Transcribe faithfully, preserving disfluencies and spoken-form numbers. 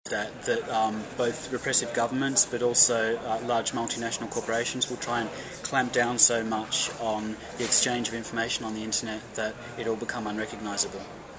that, that um, both repressive governments but also uh, large multinational corporations will try and clamp down so much on the exchange of information on the internet that it will become unrecognisable.